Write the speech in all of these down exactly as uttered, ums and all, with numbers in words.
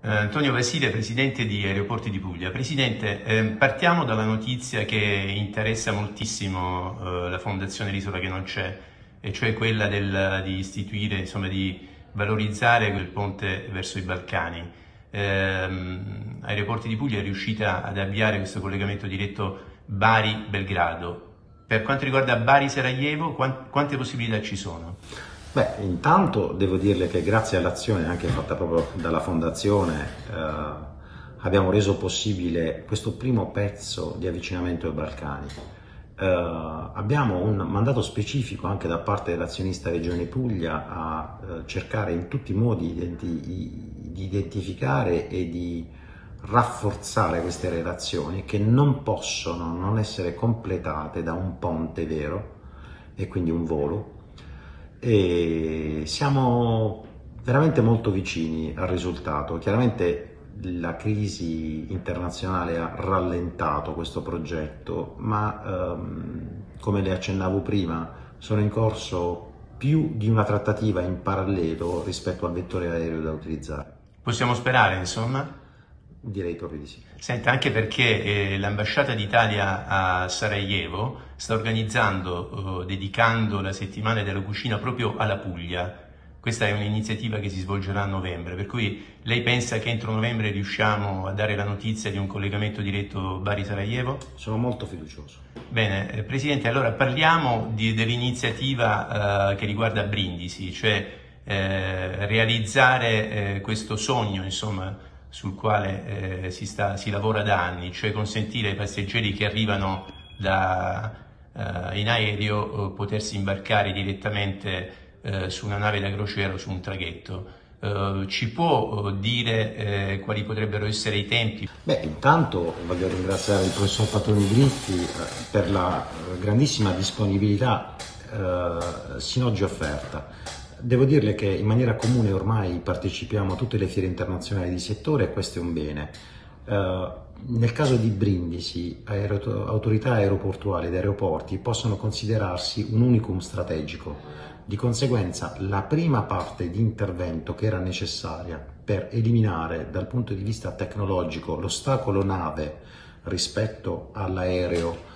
Eh, Antonio Vasile, Presidente di Aeroporti di Puglia. Presidente, eh, partiamo dalla notizia che interessa moltissimo eh, la Fondazione L'Isola che non c'è, e cioè quella del, di istituire, insomma, di valorizzare quel ponte verso i Balcani. Eh, Aeroporti di Puglia è riuscita ad avviare questo collegamento diretto Bari-Belgrado. Per quanto riguarda Bari-Sarajevo, quant- quante possibilità ci sono? Beh, intanto devo dirle che grazie all'azione anche fatta proprio dalla Fondazione eh, abbiamo reso possibile questo primo pezzo di avvicinamento ai Balcani. Eh, abbiamo un mandato specifico anche da parte dell'azionista Regione Puglia a eh, cercare in tutti i modi identi- di identificare e di rafforzare queste relazioni che non possono non essere completate da un ponte vero e quindi un volo. E siamo veramente molto vicini al risultato. Chiaramente la crisi internazionale ha rallentato questo progetto, ma ehm, come le accennavo prima, sono in corso più di una trattativa in parallelo rispetto al vettore aereo da utilizzare. Possiamo sperare, insomma? Direi proprio di sì. Senta, anche perché eh, l'ambasciata d'Italia a Sarajevo sta organizzando, eh, dedicando la settimana della cucina proprio alla Puglia. Questa è un'iniziativa che si svolgerà a novembre, per cui lei pensa che entro novembre riusciamo a dare la notizia di un collegamento diretto Bari-Sarajevo? Sono molto fiducioso. Bene, eh, Presidente, allora parliamo di, dell'iniziativa eh, che riguarda Brindisi, cioè eh, realizzare eh, questo sogno, insomma, sul quale eh, si, sta, si lavora da anni, cioè consentire ai passeggeri che arrivano da, eh, in aereo eh, potersi imbarcare direttamente eh, su una nave da crociera o su un traghetto. Eh, ci può eh, dire eh, quali potrebbero essere i tempi? Beh, intanto voglio ringraziare il professor Patroni Griffi eh, per la eh, grandissima disponibilità eh, sino oggi offerta. Devo dirle che in maniera comune ormai partecipiamo a tutte le fiere internazionali di settore e questo è un bene. Uh, nel caso di Brindisi, aer- autorità aeroportuali ed aeroporti possono considerarsi un unicum strategico. Di conseguenza, la prima parte di intervento che era necessaria per eliminare dal punto di vista tecnologico l'ostacolo nave rispetto all'aereo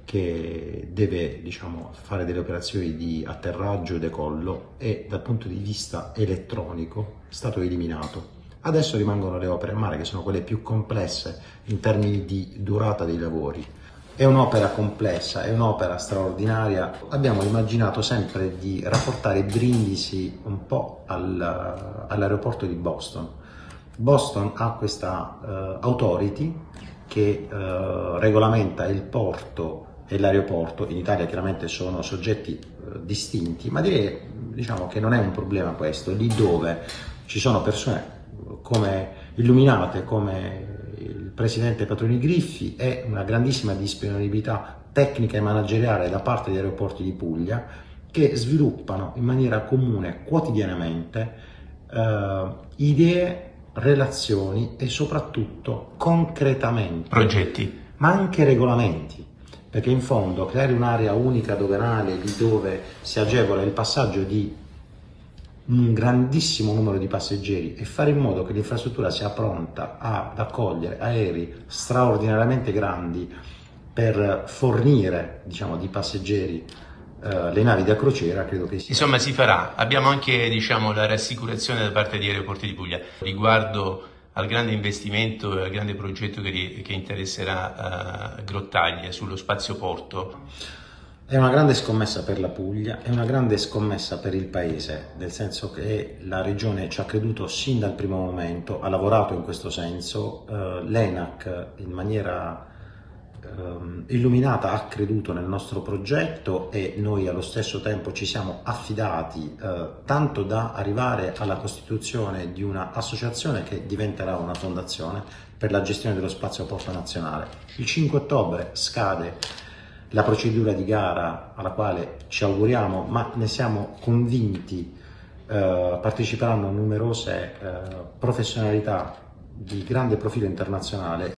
che deve, diciamo, fare delle operazioni di atterraggio e decollo e dal punto di vista elettronico è stato eliminato. Adesso rimangono le opere a mare, che sono quelle più complesse in termini di durata dei lavori. È un'opera complessa, è un'opera straordinaria. Abbiamo immaginato sempre di rapportare Brindisi un po' al, all'aeroporto di Boston. Boston ha questa uh, authority che uh, regolamenta il porto e l'aeroporto. In Italia chiaramente sono soggetti uh, distinti, ma direi, diciamo, che non è un problema questo, lì dove ci sono persone come illuminate come il presidente Patroni Griffi e una grandissima disponibilità tecnica e manageriale da parte degli aeroporti di Puglia che sviluppano in maniera comune quotidianamente uh, idee, relazioni e soprattutto concretamente Progetti. ma anche regolamenti, perché in fondo creare un'area unica doganale lì dove si agevola il passaggio di un grandissimo numero di passeggeri e fare in modo che l'infrastruttura sia pronta ad accogliere aerei straordinariamente grandi per fornire, diciamo, di passeggeri Uh, le navi da crociera, credo che sia. Insomma, si farà. Abbiamo anche, diciamo, la rassicurazione da parte di Aeroporti di Puglia riguardo al grande investimento e al grande progetto che, che interesserà uh, Grottaglie sullo spazio porto. È una grande scommessa per la Puglia, è una grande scommessa per il paese, nel senso che la regione ci ha creduto sin dal primo momento, ha lavorato in questo senso, uh, l'ENAC in maniera illuminata ha creduto nel nostro progetto e noi allo stesso tempo ci siamo affidati eh, tanto da arrivare alla costituzione di una associazione che diventerà una fondazione per la gestione dello spazio porto nazionale. Il cinque ottobre scade la procedura di gara alla quale ci auguriamo, ma ne siamo convinti, eh, parteciperanno numerose eh, professionalità di grande profilo internazionale.